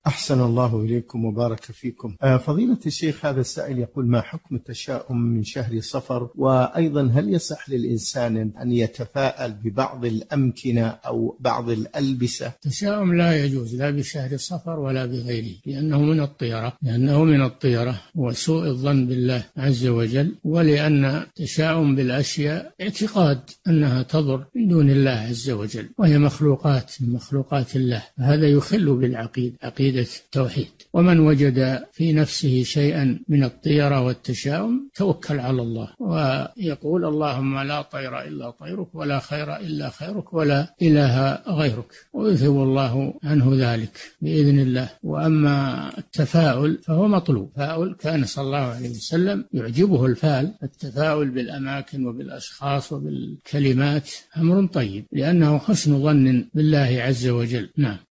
أحسن الله إليكم وبارك فيكم. فضيلة الشيخ، هذا السائل يقول: ما حكم التشاؤم من شهر صفر؟ وأيضا هل يصح للإنسان أن يتفاءل ببعض الأمكنة أو بعض الألبسة؟ التشاؤم لا يجوز لا بشهر صفر ولا بغيره، لأنه من الطيرة وسوء الظن بالله عز وجل، ولأن التشاؤم بالأشياء اعتقاد أنها تضر من دون الله عز وجل، وهي مخلوقات من مخلوقات الله، هذا يخل عقيدة التوحيد. ومن وجد في نفسه شيئا من الطيرة والتشاؤم توكل على الله ويقول: اللهم لا طير إلا طيرك ولا خير إلا خيرك ولا إله غيرك، ويذهب الله عنه ذلك بإذن الله. وأما التفاؤل فهو مطلوب. كان صلى الله عليه وسلم يعجبه التفاؤل بالأماكن وبالأشخاص وبالكلمات أمر طيب، لأنه حسن ظن بالله عز وجل. نعم.